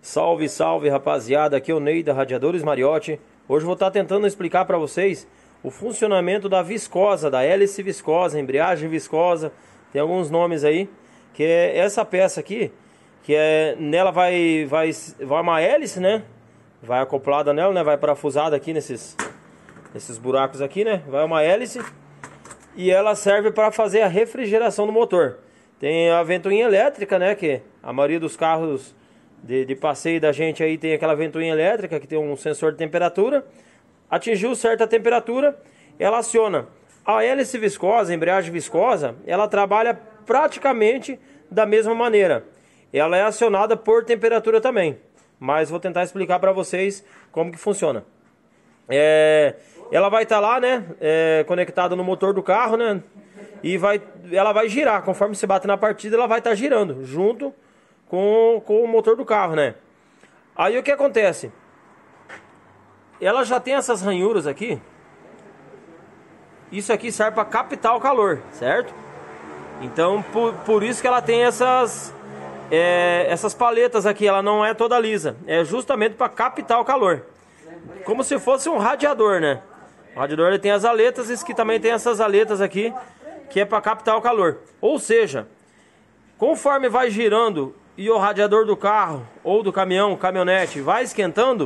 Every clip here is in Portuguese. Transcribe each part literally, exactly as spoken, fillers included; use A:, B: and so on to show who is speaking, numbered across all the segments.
A: Salve, salve, rapaziada, aqui é o Ney da Radiadores Mariotti. Hoje eu vou estar tentando explicar para vocês o funcionamento da viscosa, da hélice viscosa, embreagem viscosa, tem alguns nomes aí, que é essa peça aqui, que é, nela vai, vai, vai uma hélice, né, vai acoplada nela, né, vai parafusada aqui nesses, nesses buracos aqui, né, vai uma hélice, e ela serve para fazer a refrigeração do motor. Tem a ventoinha elétrica, né, que a maioria dos carros De, de passeio da gente aí tem aquela ventoinha elétrica que tem um sensor de temperatura. Atingiu certa temperatura, ela aciona. A hélice viscosa, a embreagem viscosa, ela trabalha praticamente da mesma maneira. Ela é acionada por temperatura também, mas vou tentar explicar para vocês como que funciona. É, ela vai estar tá lá, né, é, conectada no motor do carro, né, e vai, ela vai girar. Conforme você bate na partida, ela vai estar tá girando junto Com, com o motor do carro, né? Aí o que acontece? Ela já tem essas ranhuras aqui. Isso aqui serve para captar o calor, certo? Então por, por isso que ela tem essas é, essas paletas aqui. Ela não é toda lisa. É justamente para captar o calor. Como se fosse um radiador, né? O radiador ele tem as aletas. Isso aqui também tem essas aletas aqui, que é para captar o calor. Ou seja, conforme vai girando e o radiador do carro ou do caminhão, caminhonete, vai esquentando,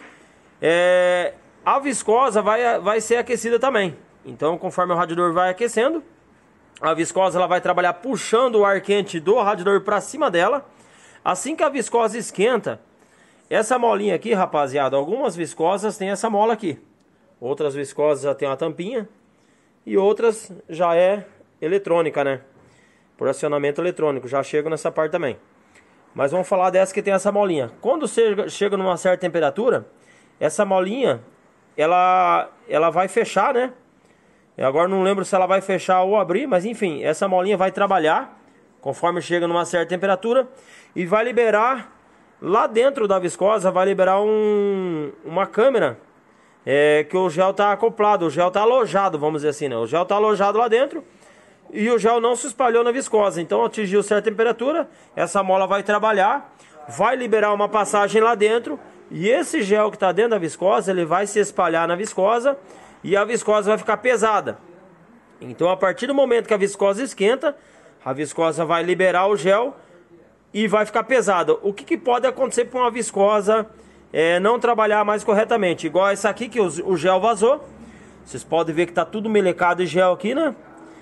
A: é, a viscosa vai, vai ser aquecida também. Então, conforme o radiador vai aquecendo, a viscosa ela vai trabalhar puxando o ar quente do radiador para cima dela. Assim que a viscosa esquenta, essa molinha aqui, rapaziada, algumas viscosas tem essa mola aqui. Outras viscosas já tem uma tampinha e outras já é eletrônica, né? Por acionamento eletrônico, já chego nessa parte também. Mas vamos falar dessa que tem essa molinha. Quando chega, chega numa certa temperatura, essa molinha, ela, ela vai fechar, né? Eu agora não lembro se ela vai fechar ou abrir, mas enfim, essa molinha vai trabalhar conforme chega numa certa temperatura e vai liberar, lá dentro da viscosa, vai liberar um, uma câmera é, que o gel está acoplado, o gel está alojado, vamos dizer assim, né? O gel está alojado lá dentro. E o gel não se espalhou na viscosa. Então atingiu certa temperatura, essa mola vai trabalhar, vai liberar uma passagem lá dentro, e esse gel que está dentro da viscosa, ele vai se espalhar na viscosa, e a viscosa vai ficar pesada. Então a partir do momento que a viscosa esquenta, a viscosa vai liberar o gel e vai ficar pesada. O que, que pode acontecer com uma viscosa é, não trabalhar mais corretamente? Igual essa aqui que o, o gel vazou. Vocês podem ver que está tudo melecado de gel aqui, né?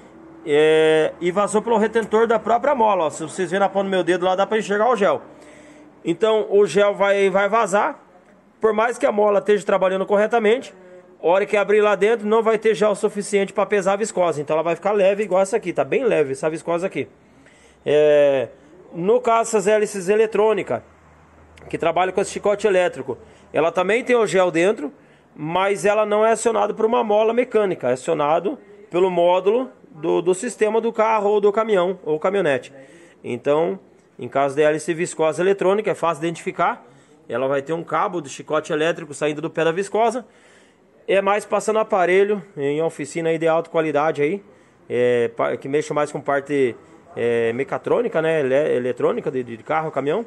A: É, e vazou pelo retentor da própria mola, ó. Se vocês verem na ponta do meu dedo lá, dá para enxergar o gel. Então o gel vai, vai vazar. Por mais que a mola esteja trabalhando corretamente, a hora que abrir lá dentro não vai ter gel suficiente para pesar a viscosa. Então ela vai ficar leve igual essa aqui. Tá bem leve essa viscosa aqui. é, No caso dessas hélices eletrônicas, que trabalham com esse chicote elétrico, ela também tem o gel dentro, mas ela não é acionada por uma mola mecânica. É acionado pelo módulo Do, do sistema do carro ou do caminhão ou caminhonete. Então, em caso de hélice viscosa eletrônica, é fácil identificar. Ela vai ter um cabo de chicote elétrico saindo do pé da viscosa. É mais passando aparelho em oficina aí de alta qualidade aí, é, que mexe mais com parte é, mecatrônica, né, ele, eletrônica de, de carro, caminhão.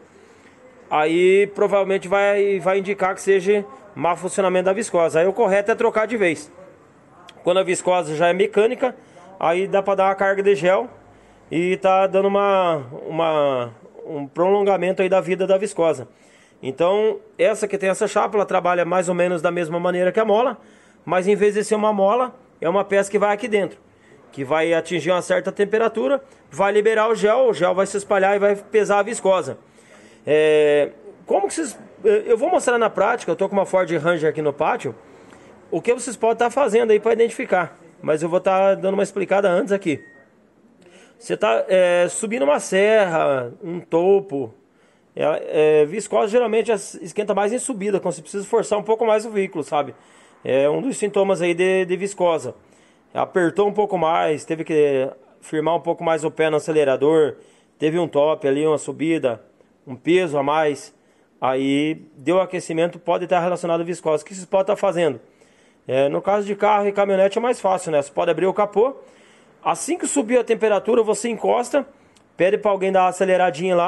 A: Aí provavelmente vai, vai indicar que seja mau funcionamento da viscosa. Aí o correto é trocar de vez. Quando a viscosa já é mecânica, aí dá para dar uma carga de gel e tá dando uma, uma, um prolongamento aí da vida da viscosa. Então, essa que tem essa chapa, ela trabalha mais ou menos da mesma maneira que a mola, mas em vez de ser uma mola, é uma peça que vai aqui dentro, que vai atingir uma certa temperatura, vai liberar o gel, o gel vai se espalhar e vai pesar a viscosa. É, como que vocês... Eu vou mostrar na prática, eu tô com uma Ford Ranger aqui no pátio, o que vocês podem estar fazendo aí para identificar. Mas eu vou estar dando uma explicada antes aqui. Você está é, subindo uma serra, um topo. É, é, viscosa geralmente esquenta mais em subida, quando você precisa forçar um pouco mais o veículo, sabe? É um dos sintomas aí de, de viscosa. Apertou um pouco mais, teve que firmar um pouco mais o pé no acelerador, teve um top ali, uma subida, um peso a mais. Aí deu aquecimento, pode estar relacionado à viscosa. O que vocês podem estar fazendo? É, no caso de carro e caminhonete é mais fácil, né? Você pode abrir o capô. Assim que subir a temperatura, você encosta, pede para alguém dar uma aceleradinha lá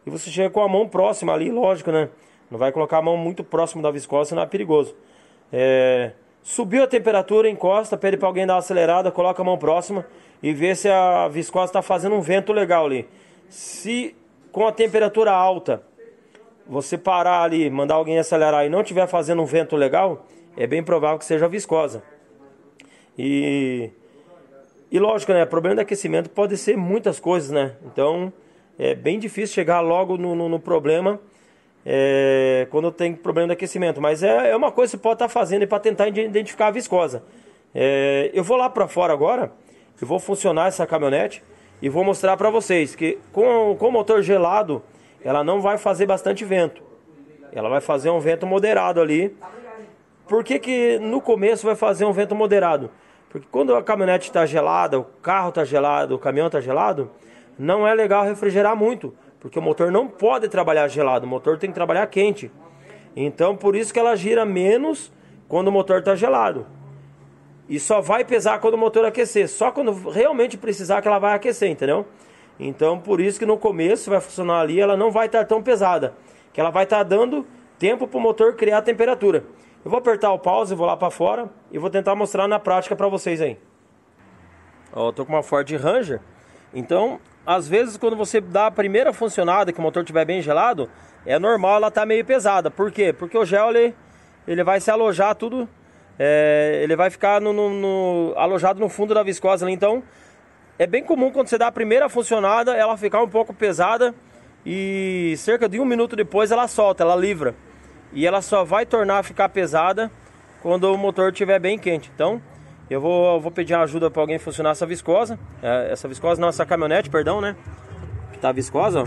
A: e você chega com a mão próxima ali, lógico, né? Não vai colocar a mão muito próximo da viscosa, senão é perigoso. É... Subiu a temperatura, encosta, pede para alguém dar uma acelerada, coloca a mão próxima e vê se a viscosa está fazendo um vento legal ali. Se com a temperatura alta você parar ali, mandar alguém acelerar e não estiver fazendo um vento legal, é bem provável que seja a viscosa. E, e lógico, né? Problema de aquecimento pode ser muitas coisas, né? Então é bem difícil chegar logo no, no, no problema. É, quando tem problema de aquecimento, mas é, é uma coisa que você pode estar fazendo para tentar identificar a viscosa. É, eu vou lá para fora agora, eu vou funcionar essa caminhonete e vou mostrar para vocês que com, com o motor gelado ela não vai fazer bastante vento, ela vai fazer um vento moderado ali. Por que que no começo vai fazer um vento moderado? Porque quando a caminhonete está gelada, o carro está gelado, o caminhão está gelado, não é legal refrigerar muito. Porque o motor não pode trabalhar gelado, o motor tem que trabalhar quente. Então por isso que ela gira menos quando o motor está gelado. E só vai pesar quando o motor aquecer. Só quando realmente precisar que ela vai aquecer, entendeu? Então por isso que no começo vai funcionar ali, ela não vai estar tão pesada. Que ela vai estar dando tempo para o motor criar a temperatura. Eu vou apertar o pause, vou lá para fora e vou tentar mostrar na prática para vocês aí. Ó, eu tô com uma Ford Ranger. Então, às vezes quando você dá a primeira funcionada, que o motor estiver bem gelado, é normal ela tá meio pesada. Por quê? Porque o gel ele, ele vai se alojar tudo, é, ele vai ficar no, no, no, alojado no fundo da viscosa ali. Então é bem comum quando você dá a primeira funcionada ela ficar um pouco pesada e cerca de um minuto depois ela solta, ela livra. E ela só vai tornar a ficar pesada quando o motor estiver bem quente. Então eu vou, eu vou pedir ajuda para alguém funcionar essa viscosa. É, essa viscosa não, essa caminhonete, perdão, né? Que tá viscosa, ó.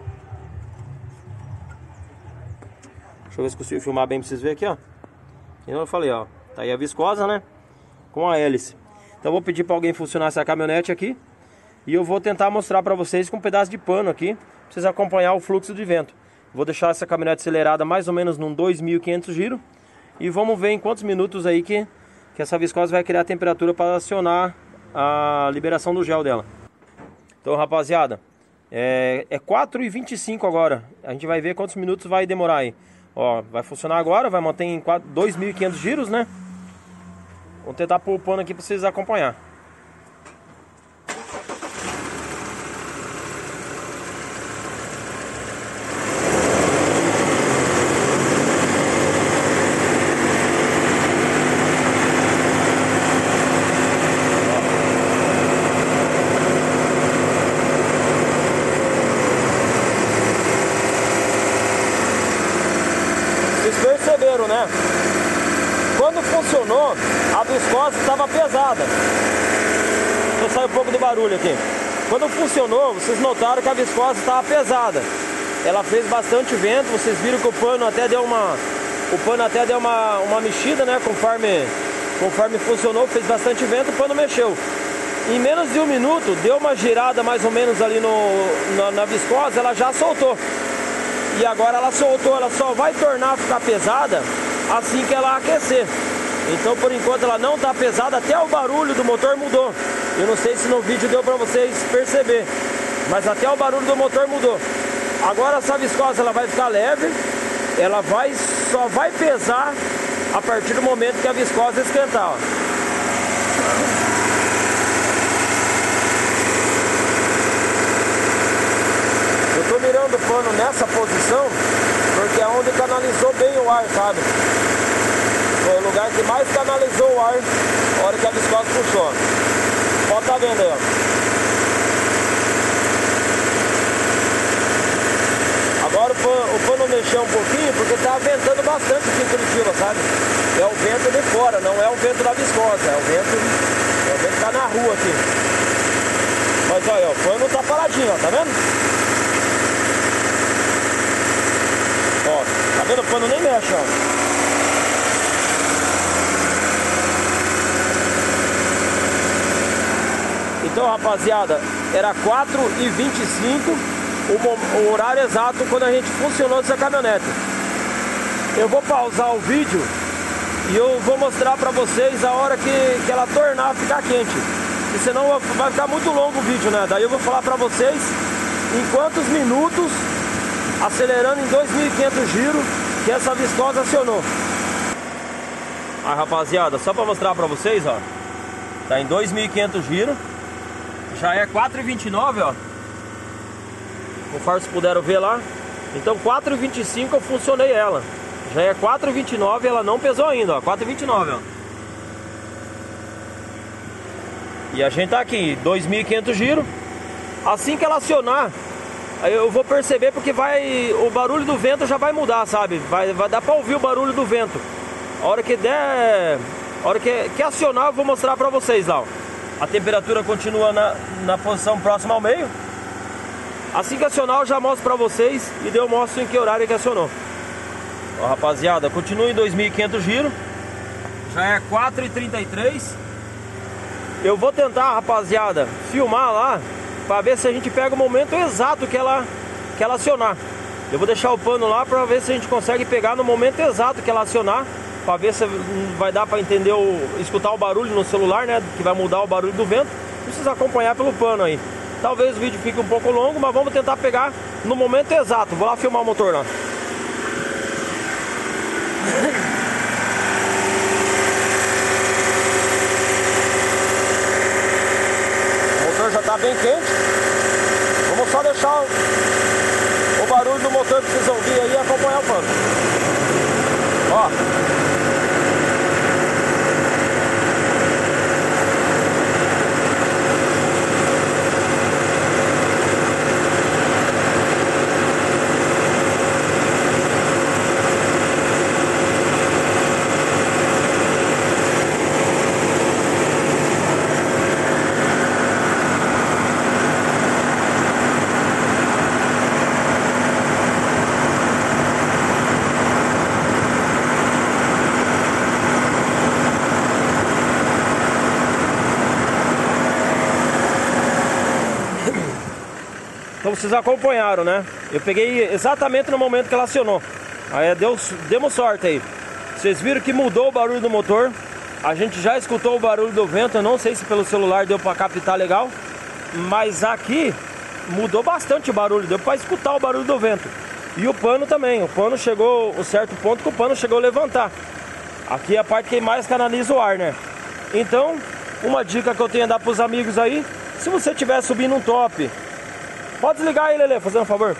A: Deixa eu ver se consigo filmar bem pra vocês verem aqui, ó. Como eu falei, ó. Tá aí a viscosa, né? Com a hélice. Então eu vou pedir para alguém funcionar essa caminhonete aqui. E eu vou tentar mostrar para vocês com um pedaço de pano aqui, pra vocês acompanhar o fluxo de vento. Vou deixar essa caminhonete acelerada mais ou menos num dois mil e quinhentos giros. E vamos ver em quantos minutos aí que... que essa viscosa vai criar a temperatura para acionar a liberação do gel dela. Então, rapaziada, é, é quatro e vinte e cinco agora. A gente vai ver quantos minutos vai demorar aí. Ó, vai funcionar agora, vai manter em dois mil e quinhentos giros, né? Vou tentar pôr o pano aqui para vocês acompanhar. Perceberam, né? Quando funcionou, a viscosa estava pesada. Deixa eu sair um pouco do barulho aqui. Quando funcionou, vocês notaram que a viscosa estava pesada. Ela fez bastante vento. Vocês viram que o pano até deu uma, o pano até deu uma, uma mexida, né? Conforme, conforme funcionou, fez bastante vento, o pano mexeu. Em menos de um minuto, deu uma girada mais ou menos ali no, na, na viscosa, ela já soltou. E agora ela soltou, ela só vai tornar a ficar pesada assim que ela aquecer. Então por enquanto ela não está pesada, até o barulho do motor mudou. Eu não sei se no vídeo deu para vocês perceber, mas até o barulho do motor mudou. Agora essa viscosa ela vai ficar leve, ela vai, só vai pesar a partir do momento que a viscosa esquentar, ó. Eu tô mirando o pano nessa posição porque é onde canalizou bem o ar, sabe? Foi o lugar que mais canalizou o ar na hora que a viscosa puxou. Pode tá vendo aí, ó. Agora o pano, o pano mexeu um pouquinho porque tá ventando bastante aqui em Curitiba, sabe? É o vento de fora, não é o vento da viscosa, é o vento, é o vento que tá na rua aqui. Mas olha, ó, o pano tá paradinho, ó, tá vendo? Ó, tá vendo? O pano nem mexe, ó. Então, rapaziada, era quatro e vinte e cinco o, o horário exato quando a gente funcionou essa caminhonete. Eu vou pausar o vídeo e eu vou mostrar pra vocês a hora que, que ela tornar a ficar quente. E senão vai ficar muito longo o vídeo, né? Daí eu vou falar pra vocês em quantos minutos acelerando em dois mil e quinhentos giros, que essa viscosa acionou. Aí, rapaziada, só para mostrar para vocês, ó, tá em dois mil e quinhentos giros, já é quatro e vinte e nove, ó, conforme vocês puderam ver lá. Então quatro e vinte e cinco eu funcionei ela, já é quatro e vinte e nove, ela não pesou ainda, ó, quatro e vinte e nove, ó. E a gente tá aqui, dois mil e quinhentos giros. Assim que ela acionar, aí eu vou perceber, porque vai, o barulho do vento já vai mudar, sabe? Vai, vai dar pra ouvir o barulho do vento. A hora que der, a hora que, que acionar, eu vou mostrar pra vocês lá, ó. A temperatura continua na, na posição próxima ao meio. Assim que acionar, eu já mostro pra vocês e daí eu mostro em que horário que acionou. Ó, rapaziada, continua em dois mil e quinhentos giros. Já é quatro e trinta e três. Eu vou tentar, rapaziada, filmar lá para ver se a gente pega o momento exato que ela, que ela acionar. Eu vou deixar o pano lá para ver se a gente consegue pegar no momento exato que ela acionar, para ver se vai dar para entender, o, escutar o barulho no celular, né? Que vai mudar o barulho do vento. Precisa acompanhar pelo pano aí. Talvez o vídeo fique um pouco longo, mas vamos tentar pegar no momento exato. Vou lá filmar o motor lá. Já tá bem quente. Vamos só deixar o, o barulho do motor que vocês ouvir aí e acompanhar o pano. Ó. Então vocês acompanharam, né? Eu peguei exatamente no momento que ela acionou. Aí deu, demos sorte aí. Vocês viram que mudou o barulho do motor. A gente já escutou o barulho do vento. Eu não sei se pelo celular deu pra captar legal, mas aqui mudou bastante o barulho. Deu pra escutar o barulho do vento. E o pano também. O pano chegou a um certo ponto que o pano chegou a levantar. Aqui é a parte que mais canaliza o ar, né? Então, uma dica que eu tenho a dar pros amigos aí: se você estiver subindo um top, pode desligar aí, Lelê, fazendo um favor.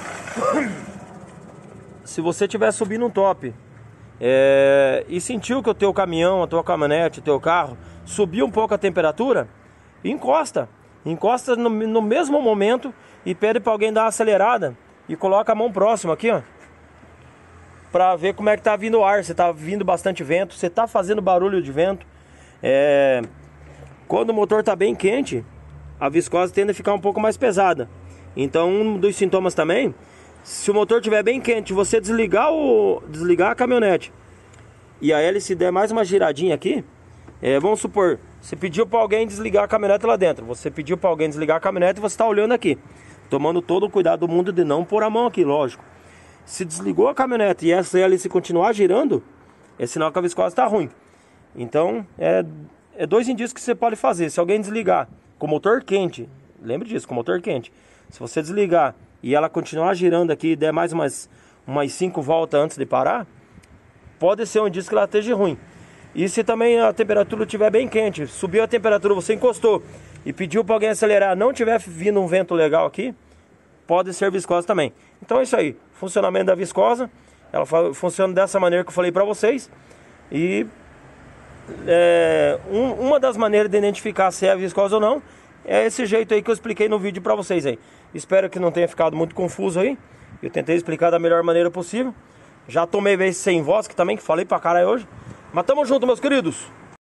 A: Se você estiver subindo um top é, e sentiu que o teu caminhão, a tua caminhonete, o teu carro subiu um pouco a temperatura, encosta. Encosta no, no mesmo momento e pede para alguém dar uma acelerada e coloca a mão próxima aqui, ó, para ver como é que tá vindo o ar, se tá vindo bastante vento, se tá fazendo barulho de vento. É, quando o motor tá bem quente, a viscose tende a ficar um pouco mais pesada. Então um dos sintomas também, se o motor estiver bem quente, você desligar, o, desligar a caminhonete e a hélice der mais uma giradinha aqui, é, vamos supor, você pediu para alguém desligar a caminhonete lá dentro, você pediu para alguém desligar a caminhonete e você está olhando aqui, tomando todo o cuidado do mundo de não pôr a mão aqui, lógico. Se desligou a caminhonete e essa hélice continuar girando, é sinal que a viscose está ruim. Então é, é dois indícios que você pode fazer. Se alguém desligar com o motor quente, lembre disso, com o motor quente, se você desligar e ela continuar girando aqui e der mais umas, umas cinco voltas antes de parar, pode ser um indício que ela esteja ruim. E se também a temperatura estiver bem quente, subiu a temperatura, você encostou e pediu para alguém acelerar, não tiver vindo um vento legal aqui, pode ser viscose também. Então é isso aí, funcionamento da viscosa, ela funciona dessa maneira que eu falei para vocês. E é, um, uma das maneiras de identificar se é viscosa ou não é esse jeito aí que eu expliquei no vídeo pra vocês aí. Espero que não tenha ficado muito confuso aí. Eu tentei explicar da melhor maneira possível. Já tomei vez sem voz, que também que falei pra caralho hoje. Mas tamo junto, meus queridos.